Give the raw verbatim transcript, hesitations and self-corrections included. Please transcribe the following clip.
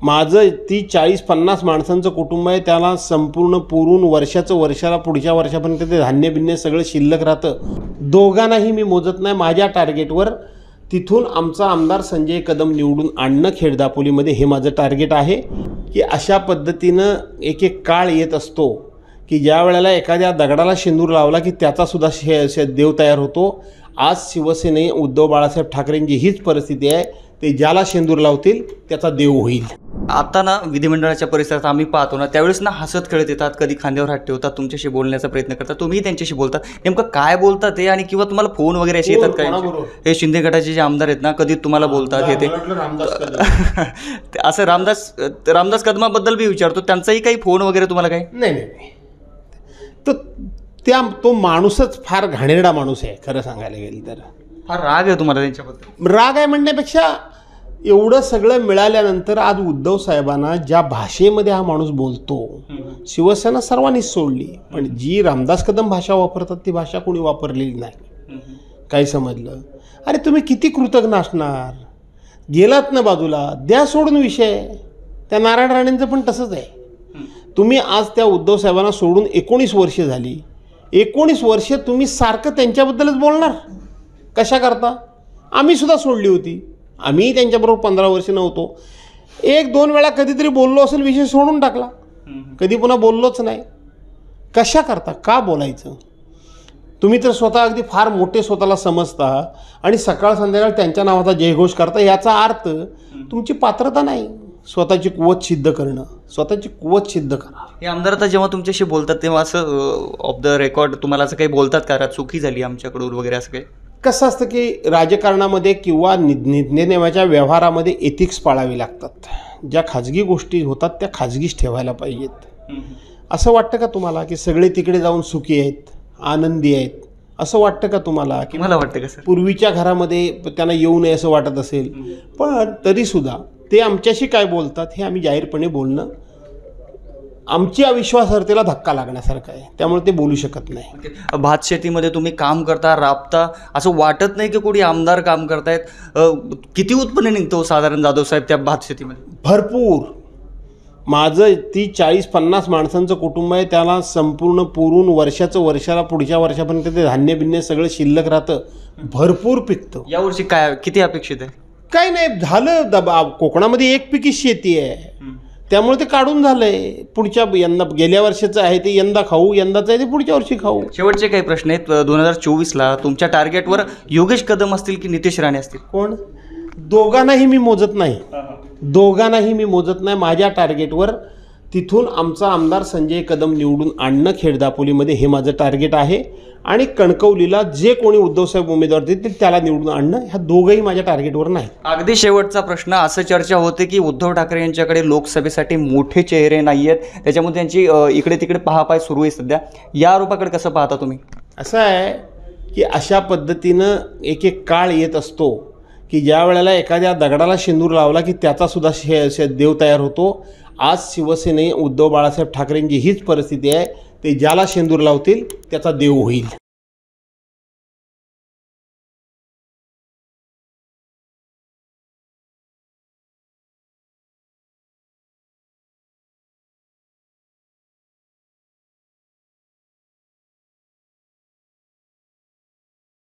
माझं ती चाळीस पन्नास माणसांचं कुटुंब आहे, त्याला संपूर्ण पुरून वर्षाचं वर्षाला पुढच्या वर्षापर्यंत ते धान्य बिन्य सगळं शिल्लक राहतं. दोघांनाही मी मोजत नाही. माझ्या टार्गेटवर तिथून आमचा आमदार संजय कदम निवडून आणणं खेड दापोलीमध्ये हे माझं टार्गेट आहे. की अशा पद्धतीनं एक एक काळ येत असतो की ज्या वेळेला एखाद्या दगडाला शेंदूर लावला की त्याचासुद्धा शे शे देव तयार होतो. आज शिवसेने उद्धव बाळासाहेब ठाकरेंची हीच परिस्थिती आहे. ते ज्याला शेंदूर लावतील त्याचा देव होईल. आता ना विधिमंडळाच्या परिसरात आम्ही पाहतो ना, त्यावेळेस ना हसत खेळत येतात, कधी खांद्यावर हात ठेवतात, तुमच्याशी बोलण्याचा प्रयत्न करतात, तुम्ही त्यांच्याशी बोलतात. नेमकं काय बोलतात ते, आणि किंवा तुम्हाला फोन वगैरे असे येतात काय? हे शिंदे गटाचे जे आमदार आहेत ना, कधी तुम्हाला बोलतात हे ते असं रामदास रामदास कदमाबद्दल मी विचारतो, त्यांचाही काही फोन वगैरे तुम्हाला काही? नाही नाही तर त्या तो माणूसच फार घाणेरडा माणूस आहे खरं सांगायला गेलं तर. फार राग आहे तुम्हाला त्यांच्याबद्दल? राग आहे म्हणण्यापेक्षा एवढं सगळं मिळाल्यानंतर आज उद्धव साहेबांना ज्या भाषेमध्ये हा माणूस बोलतो, शिवसेना सर्वांनीच सोडली, पण जी रामदास कदम भाषा वापरतात ती भाषा कोणी वापरलेली नाही. काय समजलं? अरे तुम्ही किती कृतज्ञ असणार? गेलात ना बाजूला, द्या सोडून विषय. त्या नारायण राणेंचं पण तसंच आहे. तुम्ही आज त्या उद्धव साहेबांना सोडून एकोणीस वर्ष झाली. एकोणीस वर्ष तुम्ही सारखं त्यांच्याबद्दलच बोलणार कशा करता? आम्ही सुद्धा सोडली होती. आम्ही त्यांच्याबरोबर पंधरा वर्ष नव्हतो. एक दोन वेळा कधीतरी बोललो असेल, विषय सोडून टाकला, कधी पुन्हा बोललोच नाही. कशा करता? का बोलायचं? तुम्ही तर स्वतः अगदी फार मोठे स्वतःला समजता आणि सकाळ संध्याकाळ त्यांच्या नावाचा जयघोष करता. याचा अर्थ तुमची पात्रता नाही स्वतःची कुवत सिद्ध करणं. स्वतःची कुवत सिद्ध करा. हे आमदार आता जेव्हा तुमच्याशी बोलतात तेव्हा असं ऑफ द रेकॉर्ड तुम्हाला असं काही बोलतात का, चुकी झाली आमच्याकडून वगैरे असं काही? कसं असतं की राजकारणामध्ये किंवा निर्णयाच्या व्यवहारामध्ये एथिक्स पाळावी लागतात. ज्या खाजगी गोष्टी होतात त्या खाजगीच ठेवायला पाहिजेत. असं वाटतं का तुम्हाला की सगळे तिकडे जाऊन सुखी आहेत, आनंदी आहेत? असं वाटतं का तुम्हाला? की मला वाटतं का सर, पूर्वीच्या पूर्वीच्या घरामध्ये त्यांना येऊ नये असं वाटत असेल? पण तरीसुद्धा ते आमच्याशी काय बोलतात हे आम्ही जाहीरपणे बोलणं आमची अविश्वासार्हतेला धक्का लागण्यासारखं आहे. त्यामुळे ते बोलू शकत नाही. भात शेतीमध्ये तुम्ही काम करता, राबता, असं वाटत नाही की कोणी आमदार काम करतायत. किती उत्पन्न निघतो साधारण जाधव साहेब त्या भात शेतीमध्ये? भरपूर. माझं ती चाळीस पन्नास माणसांचं कुटुंब आहे, त्याला संपूर्ण पुरून वर्षाचं वर्षाला पुढच्या वर्षापर्यंत ते धान्य बिन्य सगळं शिल्लक राहतं. भरपूर पिकतं. यावर्षी काय किती अपेक्षित आहे? काही नाही, झालं. दबा कोकणामध्ये एक पिकी शेती आहे, त्यामुळे ते काढून झालंय. पुढच्या यंदा गेल्या वर्षाचं आहे ते यंदा खाऊ, यंदाचं आहे ते पुढच्या वर्षी खाऊ. शेवटचे काही प्रश्न आहेत. दोन हजार चोवीसला तुमच्या टार्गेटवर योगेश कदम असतील की नितेश राणे असतील? कोण? दोघांनाही मी मोजत नाही. दोघांनाही मी मोजत नाही. माझ्या टार्गेटवर तिथून आमचा आमदार संजय कदम निवडून आणणं खेड दापोलीमध्ये हे माझं टार्गेट आहे. आणि कणकवलीला जे कोणी उद्धवसाहेब उमेदवार देतील त्याला निवडून आणणं, ह्या दोघंही माझ्या टार्गेटवर नाही. अगदी शेवटचा प्रश्न. असं चर्चा होते की उद्धव ठाकरे यांच्याकडे लोकसभेसाठी मोठे चेहरे नाही आहेत, त्याच्यामुळे त्यांची इकडे तिकडे पहापाय सुरू आहे सध्या. या आरोपाकडे कसं पाहता तुम्ही? असं आहे की अशा पद्धतीनं एक एक काळ येत असतो की ज्या वेळेला एखाद्या दगडाला शेंदूर लावला की त्याचासुद्धा शे शे देव तयार होतो. आज शिवसेने उद्धव बाळासाहेब ठाकरेंची हीच परिस्थिती आहे. ते ज्याला शेंदूर लावतील त्याचा देव होईल.